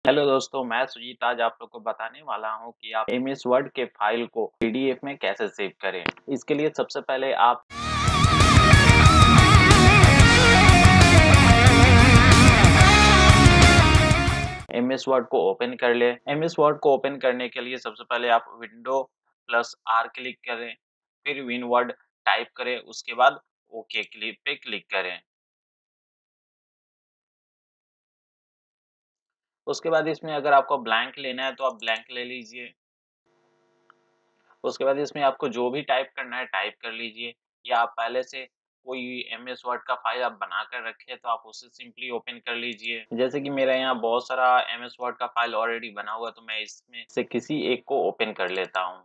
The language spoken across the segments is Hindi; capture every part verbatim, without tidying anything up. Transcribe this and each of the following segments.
हेलो दोस्तों, मैं सुजीत आज आप लोग को बताने वाला हूं कि आप एम एस वर्ड के फाइल को पीडीएफ में कैसे सेव करें। इसके लिए सबसे पहले आप एम एस वर्ड को ओपन कर लें। एम एस वर्ड को ओपन करने के लिए सबसे पहले आप विंडो प्लस आर क्लिक करें, फिर विन वर्ड टाइप करें, उसके बाद ओके क्लिक पे क्लिक करें। उसके बाद इसमें अगर आपको ब्लैंक लेना है तो आप ब्लैंक ले लीजिए। उसके बाद इसमें आपको जो भी टाइप करना है टाइप कर लीजिए, या आप पहले से कोई एमएस वर्ड का फाइल आप बना कर रखे हैं तो आप उसे सिंपली ओपन कर लीजिए। जैसे कि मेरा यहाँ बहुत सारा एमएस वर्ड का फाइल ऑलरेडी बना हुआ है तो मैं इसमें से किसी एक को ओपन कर लेता हूँ।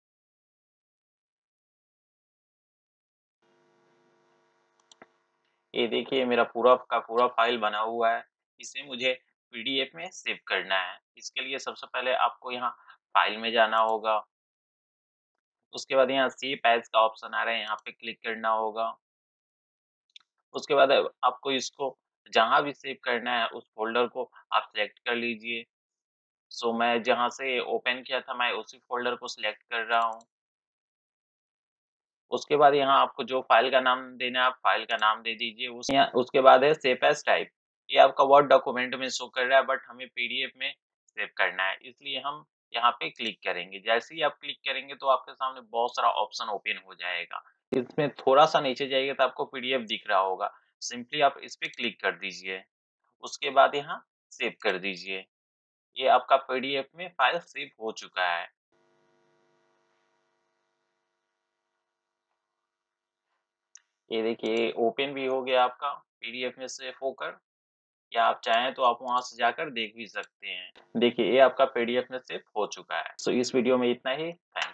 ये देखिए मेरा पूरा का पूरा फाइल बना हुआ है। इसे मुझे पीडीएफ में सेव करना है। इसके लिए सबसे पहले आपको यहाँ फाइल में जाना होगा। उसके बाद यहाँ सेव एज का ऑप्शन आ रहा है, यहाँ पे क्लिक करना होगा। उसके बाद आपको इसको जहाँ भी सेव करना है उस फ़ोल्डर को आप सिलेक्ट कर लीजिए। सो मैं जहाँ से ओपन किया था मैं उसी फ़ोल्डर को सिलेक्ट कर रहा हूँ। उसके बाद यहाँ आपको जो फ़ाइल का नाम देना है आप फ़ाइल का नाम दे दीजिए। उस यहाँ उसके बाद है सेव एज़ टाइप। ये आपका वर्ड डॉक्यूमेंट में शो कर रहा है बट हमें पीडीएफ में सेव करना है, इसलिए हम यहाँ पे क्लिक करेंगे। जैसे ही आप क्लिक करेंगे तो आपके सामने बहुत सारा ऑप्शन ओपन हो जाएगा। इसमें थोड़ा-सा नीचे जाइए तो आपको पीडीएफ दिख रहा होगा। सिंपली आप इस पे क्लिक कर दीजिए। उसके बाद यहाँ सेव कर दीजिए। ये आपका पीडीएफ में फाइल सेव हो चुका है। ये देखिए ओपन भी हो गया आपका पीडीएफ में सेव होकर, या आप चाहें तो आप वहां से जाकर देख भी सकते हैं। देखिए ये आपका पीडीएफ में सेव हो चुका है। सो इस वीडियो में इतना ही। थैंक